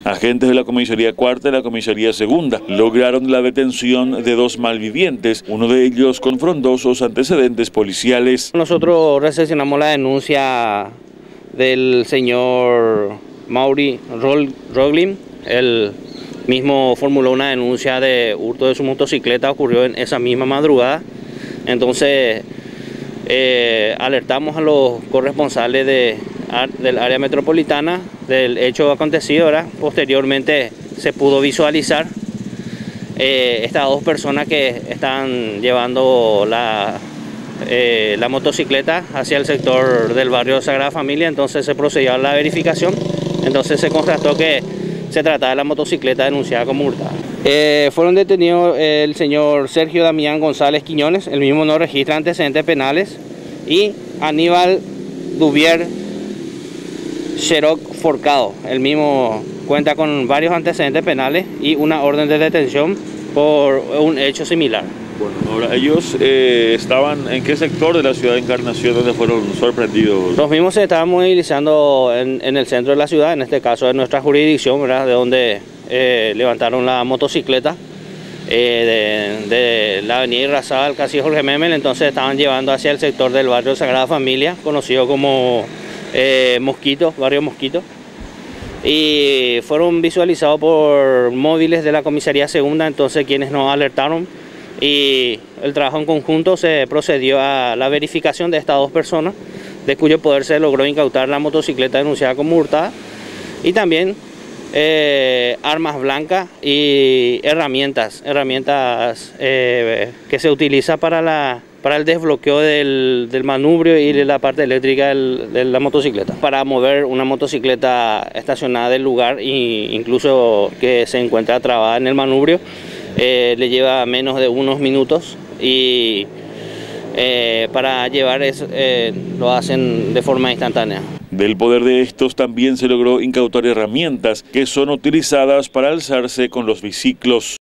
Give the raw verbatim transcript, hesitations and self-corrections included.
Agentes de la comisaría cuarta y la comisaría segunda lograron la detención de dos malvivientes, uno de ellos con frondosos antecedentes policiales. Nosotros recepcionamos la denuncia del señor Mauri Roglin. Él mismo formuló una denuncia de hurto de su motocicleta, ocurrió en esa misma madrugada. Entonces eh, alertamos a los corresponsables de, del área metropolitana del hecho acontecido. ¿verdad? Posteriormente se pudo visualizar eh, estas dos personas que están llevando la, eh, la motocicleta hacia el sector del barrio Sagrada Familia. Entonces se procedió a la verificación. Entonces se constató que se trataba de la motocicleta denunciada como hurtada. Eh, fueron detenidos el señor Sergio Damián González Quiñones, el mismo no registra antecedentes penales, y Aníbal Duvier Cheroc Forcado, el mismo cuenta con varios antecedentes penales y una orden de detención por un hecho similar. Bueno, ahora ellos eh, estaban en qué sector de la ciudad de Encarnación donde fueron sorprendidos. Los mismos se estaban movilizando en, en el centro de la ciudad, en este caso de nuestra jurisdicción, ¿verdad? De donde eh, levantaron la motocicleta eh, de, de la avenida Irrazal, casi Jorge Memel. Entonces estaban llevando hacia el sector del barrio Sagrada Familia, conocido como eh, Mosquito, barrio Mosquito. Y fueron visualizados por móviles de la comisaría segunda, entonces quienes nos alertaron. Y el trabajo en conjunto se procedió a la verificación de estas dos personas, de cuyo poder se logró incautar la motocicleta denunciada como hurtada y también eh, armas blancas y herramientas, herramientas eh, que se utiliza para, la, para el desbloqueo del, del manubrio y de la parte eléctrica del, de la motocicleta. Para mover una motocicleta estacionada del lugar e incluso que se encuentra trabada en el manubrio, Eh, le lleva menos de unos minutos y eh, para llevar eso, eh, lo hacen de forma instantánea. Del poder de estos también se logró incautar herramientas que son utilizadas para alzarse con los biciclos.